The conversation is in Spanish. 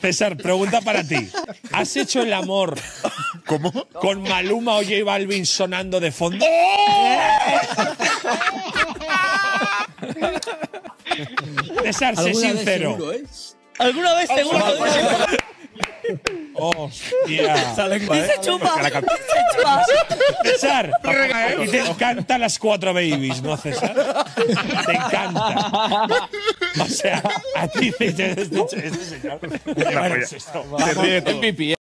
César, pregunta para ti. ¿Has hecho el amor con Maluma o J Balvin sonando de fondo? César, sé sincero. ¿Alguna vez seguro? Hostia. Dice chupa. César, y te encantan las 4 babies, ¿no, César? Te encanta. O sea, a ti, este señor. Te ríe todo. MVP,